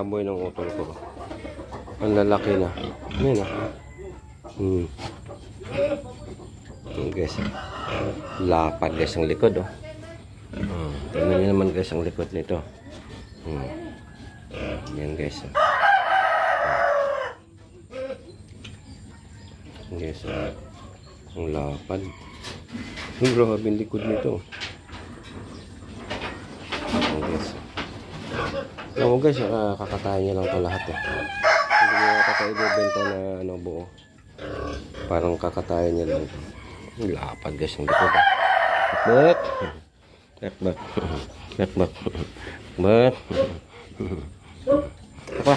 baboy ng utol ko. Ang lalaki na. Ayan na. Guys, lapad guys ang likod oh. Tingnan nyo naman guys ang likod nito. Yan guys. Guys, ang lapad. Grabe ang likod nito. Guys. Alam mo guys, kakatayin niya lang ito lahat eh. Hindi niya kakatayin ibenta na ano buo. Parang kakatayin niya lang ito. Lapad guys ang likod. But apa?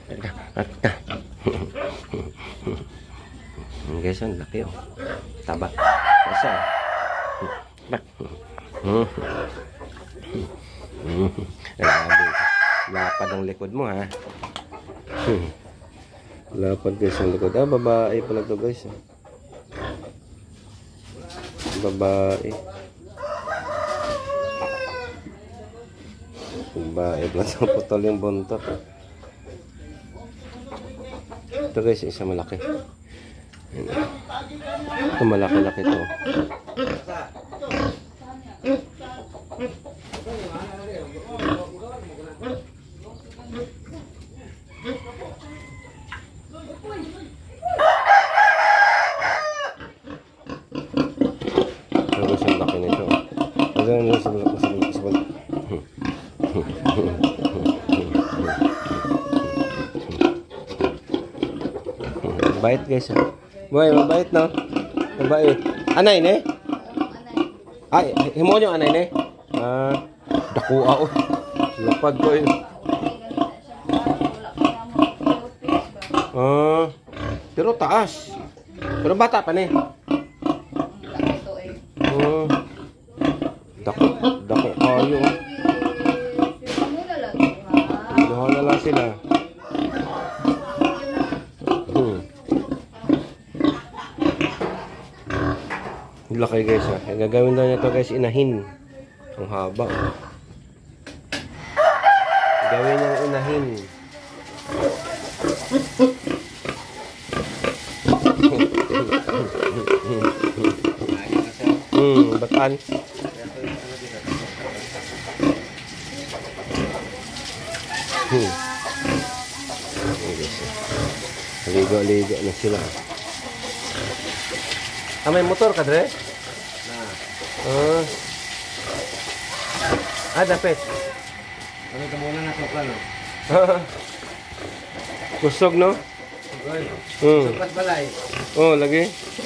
Guys, ang laki oh. Taba. Basta. Lapad ang likod mo ha. Lapad guys ang likod. Babae pala to guys. Babae. Babae pala to. Putol yung buntot. Ito guys, isa malaki. Ito malaki-laki to. Guys, ang laki nito. Mabait guys ha. Boy, mabait no? Mabait. Anay ne? Ay, himo nyo anay ne? Dakua oh. Lapad ko yun. Pero taas. Pero bata pa ne? Dako kayo. Dahan lang sila. Laki guys ha. Gagawin daw nito guys inahin. Ang haba. Gawin niyang inahin. Bataan. Ligo-ligo na sila. May motor ka dre? Dapat. Ano ka muna na sokla no? Kusog no? Soklat balay. Oh, lagi.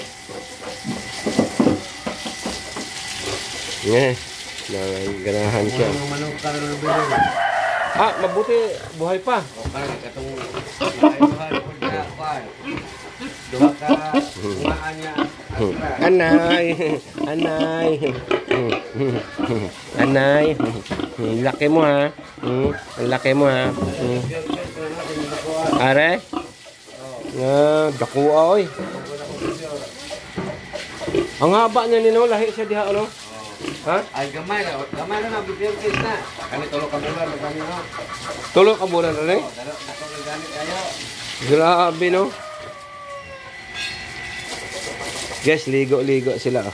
Ganahan siya. Manok ka rin ng bilog. Mabuti buhay pa. Parang katong buhay ko dyan. Duha ka umaan niya. Anay. Anay. Laki mo ha. Laki mo ha. Are? Dakua oy. Ang haba niya nino, lahi siya diha ano? Ha? Ay gamay na nabigyan case na. Kani tulo ka bulan kami no. Tulo ka bulan rin? Dalo gamit kayo. Grabe no. Guys, ligo-ligo sila.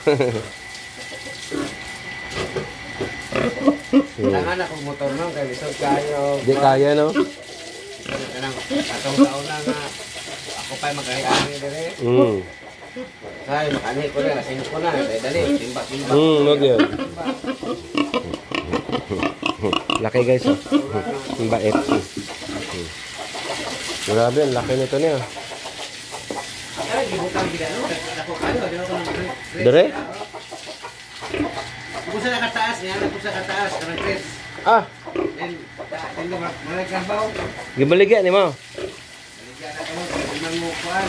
Tangan akong motor no kay lisod kayo. Di kaya no. Kanang atong taon na nga ako pa magkari-ari dire. Ay, makani ko na, sino ko na, dali, timba-timba. Wag yun. Laki guys, oh. Bait. Grabe, ang laki nito niya. Ay, gibutang gila, no? Ako kayo, dito ko nang Dire? Ako sa nakataas niya, ako sa kataas, karang Chris. Then, malagkabaw. Gibaligya ni mo? Baligyan na kamo, nang mukuan.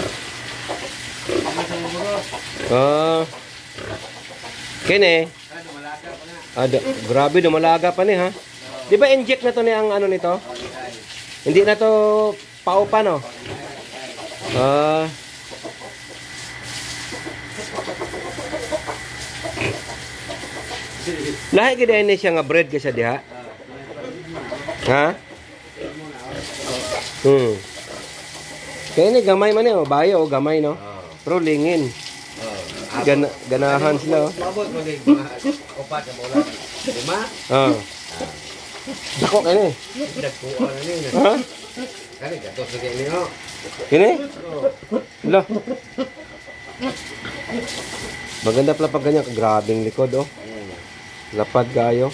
Kene. Grabe, dumalaga pa ni ha. Di ba inject na to ni ang ano nito? Hindi na to paupa no? Lahi gid ni siya nga bread ka sa diha. Ha? Kaya ni gamay man oh, bayo gamay no. Oh. Pero lingin. Oh. Ganahan sila oh. Mabot mo din mga upat na bola. 5? Ah. Dako kani. Nagkuha na niya. Ha? Kani gatos na kayo niyo. Kini? Oh. Wala. Maganda pala pag ganyan, grabing likod oh. Lapad gayo.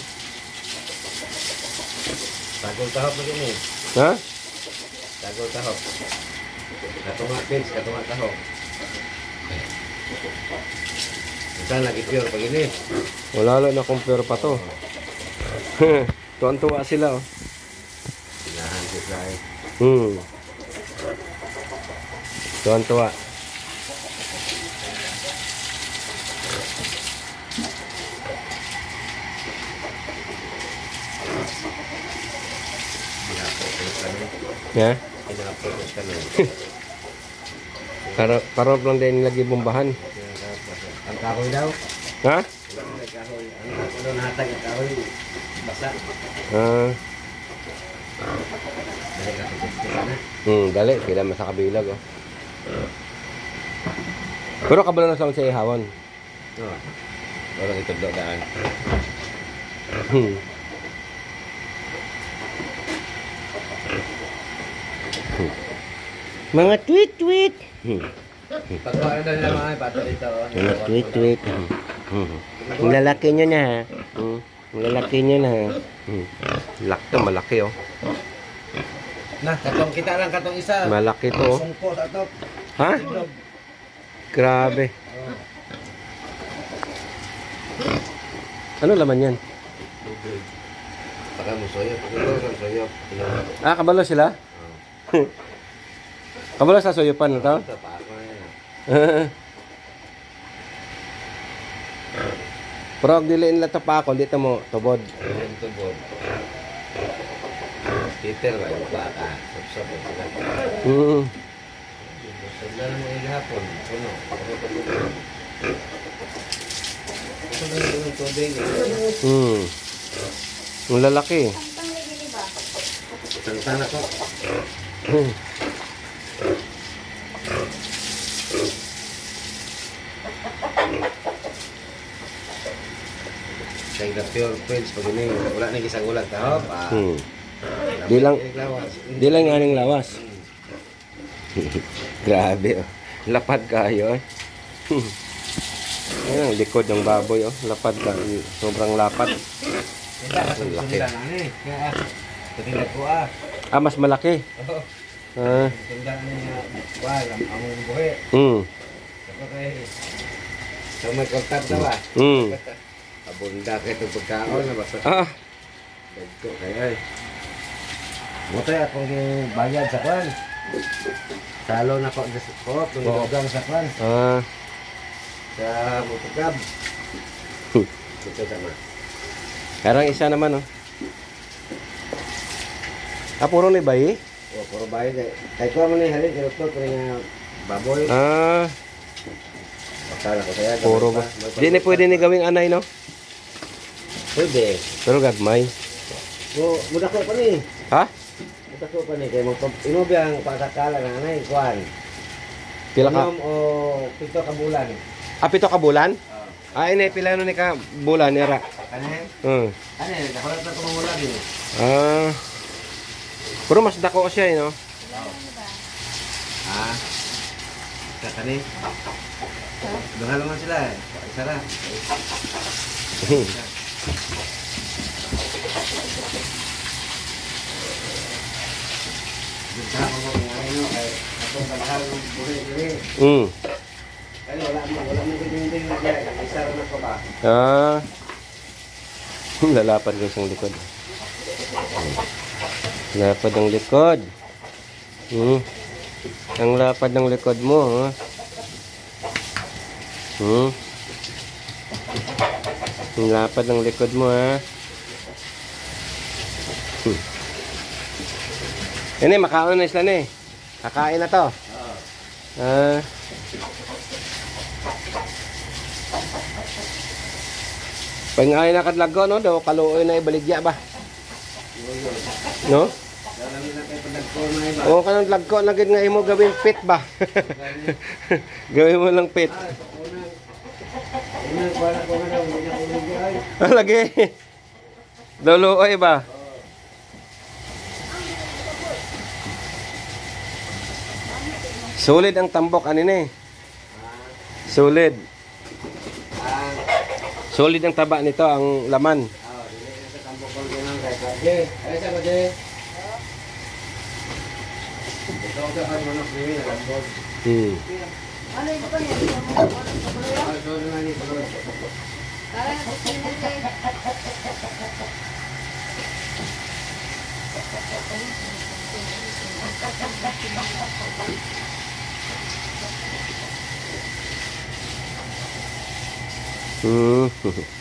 Tagol tahop mo din eh. Ha? Tagol tahop. Katunga pins, katunga tahop. Saan lagi pure pag ini? Wala na compare pa to. Tuwan-tuwa sila oh. Sinahan si Fly. Tuwan-tuwa. Ya? Pinapokus ka na. Karop lang din lagi bombahan. Ang kahoy daw. Ha? Ang kahoy. Ang kahoy nahatag ang kahoy. Basa. Ah. Dali ka tututukan na. Dali. Sila masa kabilag oh. Pero kabalo na sa siya ihawan. Oo. Wala ito daan. Mga tweet. Pagkain na nila mga pato dito. Mga tweet. Ang lalaki nyo na ha. Ang lalaki nyo na ha. Lakto, malaki oh. Nah, katong kita lang katong isa. Malaki to oh. Sungko sa to. Ha? Grabe. Ano laman yan? Baka mo soyo. Pagkain mo soyo. Ah, kabalo sila? Kabalo sa soyopan na to? Ito pa ako na yan. Pero ang diliin lang ito pa ako, dito mo, tubod. Yung tubod. Peter ba? Yung baka. Sapsap ang sila. Sila mo ilahapon. Puno. Ito na yung tubig. Ang lalaki. Tantana ko. Kaya pure prince pag ini wala nang isang ulag tahop. Di lang aning lawas. Grabe oh. Lapad kayo eh. Ayan ang likod ng baboy oh. Lapad ka. Sobrang lapad. Laki. Kaya ketinggal ko ah. Ah, mas malaki. Ah. Ketinggal niya wala among buhi. Saka kay sa may kontak na ba? Abunda kay itong pagkaon na basta. Dagko kaya eh. Mutay akong bayad sa kwan. Talo na ko sa kot, tunggang sa kwan. Sa mutugab. Ito sama. Karang isa naman oh. Ah, puro ni bayi? O, puro bayad eh. Kaya ko man ni halin, kinuktot ko nga baboy. Bakala ko kaya. Puro ba? Di na pwede ni gawing anay no? Pwede. Pero gagmay. Muda ko pa ni. Ha? Muda ko pa ni. Kaya inubi ang pasakala ng anay, kwan. Pila ka? Inom o 7 ka bulan. Ah, 7 ka bulan? Ini pila no ni ka bulan nira. Kanin? Kanin, nakalat na itong bulan eh. Pero mas dako siya no? Kanin? Duha naman sila eh. Isa ra. Bisa mo ko ngayon ay atong kalahal ng buhay. Kaya wala mo dinding na diyan. Isa ra na ko ba? Lalapad ko sa likod. Lapad ng likod. Ang lapad ng likod mo, Ang lapad ng likod mo, ha. Ini makaon na sila ni. Kakain na to. Pangay na kadlago no, daw kaluoy na ibaligya ba? No? Dalamin na kayo Lagko na iba. Oo, kanang lagko na gid nga imo gawin pit ba? Gawin mo lang pit. Unang kuwala ko na hindi na ulo ay. Lagi. Luluoy ba? Solid ang tambok ani ni. Solid. Solid ang taba nito, ang laman. Dili na sa tambok ko lang kay Kaje. Ay sa Kaje. Ito sa kan manok ni lambot. Ano ito pa niya? Ito na ni pagod. Hmm.